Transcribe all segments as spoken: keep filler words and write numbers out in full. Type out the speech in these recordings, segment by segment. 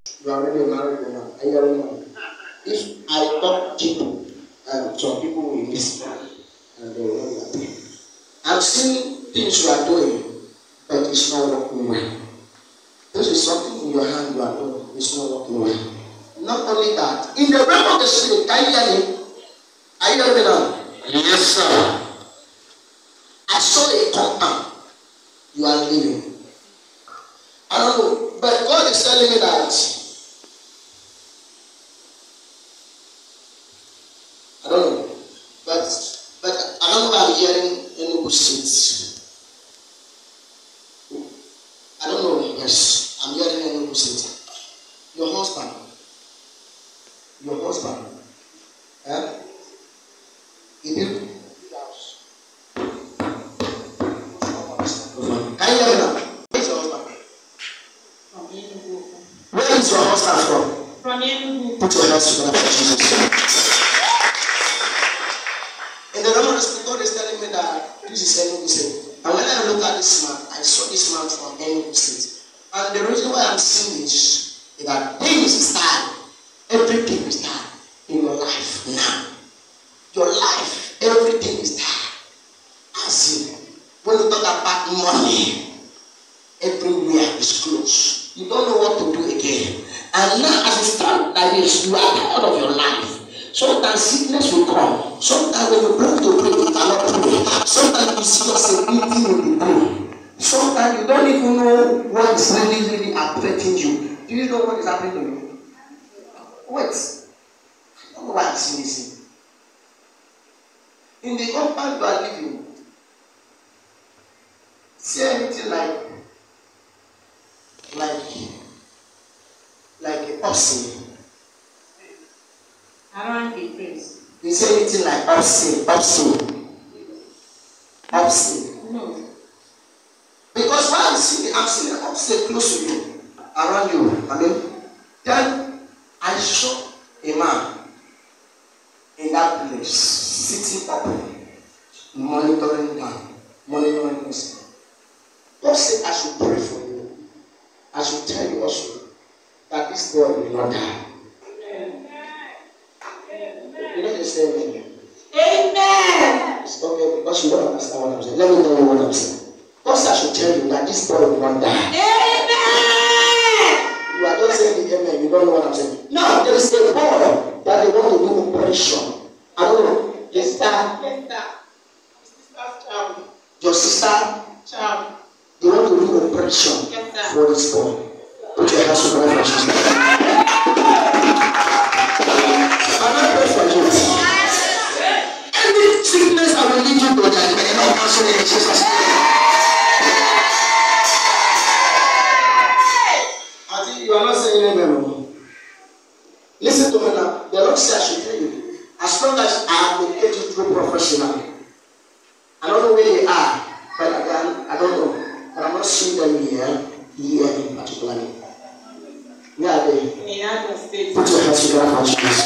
You are already a married woman. Are you already married? If I talk people, um, some people will listen and they will know that. I'm seeing things you are doing, but it's not working well. This is something in your hand you are doing, it's not working well. Not only that, in the realm of the spirit, can you hear me? Are you hearing me now? Yes, sir. I saw a compound you are living. I don't know, but God is telling me that I don't know, but but I don't know why I'm hearing any good seeds. I don't know. Yes, I'm hearing any good seeds. Your husband, your husband, eh? He did. Can you hear me now? Where is your husband? Where is your husband from? From Enugu. Put your hands together for Jesus. In the realm of the spirit, God is telling me that this is Enugu State. And when I look at this man, I saw this man from Enugu State. And the reason why I'm seeing this is that things start, everything is start in your life now. Your life, everything is there. As in, when you talk about money, everywhere is closed. You don't know what to do again. And now as you stand like this, you are tired of your life. Sometimes sickness will come. Sometimes when you pray to pray, you cannot pray. Sometimes you see yourself eating in the pool. Sometimes you don't even know what is really, really affecting you. Do you know what is happening to you? Wait. I don't know why I'm saying this. In the compound you are living, see anything like, like, like a person. Around the place. You say anything like upsing, upsing, upsing. No. Because when I'm seeing, I'm seeing an upsing close to you, around you. I mean, then I saw a man in that place, sitting up, monitoring down, monitoring this. God said I should pray for you. I should tell you also that this boy will not die. You know they say amen. Amen. It's okay because you don't understand what I'm saying. Let me tell you what I'm saying. God said I should tell you that this boy will not die. Amen. You are just saying the amen. You don't know what I'm saying. No, there is a boy that they want to do operation. I don't know. Yes, sir. Yes, sir. Sister's child. Your sister. Child. They want to do operation yes, for this boy. Put your hands together for Jesus. I'm not praying for you. Any sickness I will lead you to that may not cancel in Jesus' name. I think you are not saying amen. Listen to me now. The Lord said I should tell you. As long as I have located you through professional, I don't know where they are, but again, I don't know. But I'm not seeing them here, here in particular. Where are they? In United States. Put your hands together for Jesus.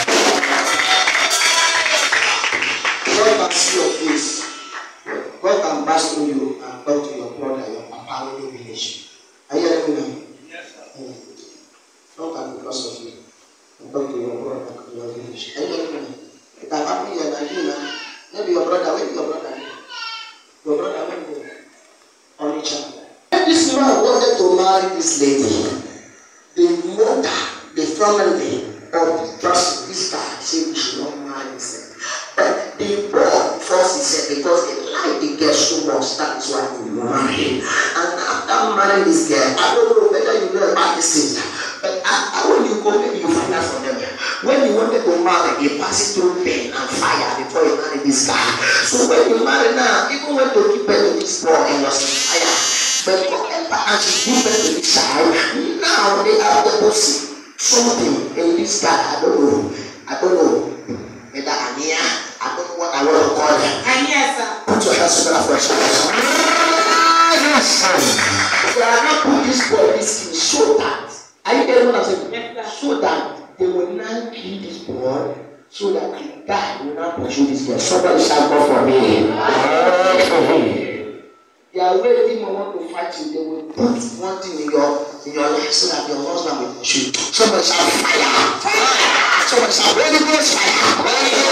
God can see your face. God can pass through you and talk to your brother, your papa, in your village. Are you hearing me? Yes, sir. God can because of you and talk to your brother in your village. Are you hearing me? It can happen here in Nigeria. Maybe your brother, where is your brother? Your brother, where is on each other. When this man wanted to marry this lady, the mother, the family of the person, this guy said we should not marry this lady. But the boy first he said because they like the girl so much, that is why they marry. And after marrying this girl, I don't know whether you know about this thing, but after when you go, maybe you find out from them. When you wanted to marry, you pass it through pain and fire before you marry this guy. So when you marry now, even when to give birth to this boy in your fire, but whatever as you give birth to this child, now they are depositing something in this guy. I don't know. I don't know. Whether Ania, I don't know what I want to call them. Ania, sir. Put your hands together for a second. They are not put this boy this thing so that. Are you getting what I'm saying? Yes, sir. So that they will not kill this boy, so that the guy will not pursue this boy. Somebody shall go for me. They are ready to want to fight you. They will put one thing in your in your life so that your husband will pursue you. Somebody shout fire, fire. Somebody shout Holy Ghost fire, Holy Ghost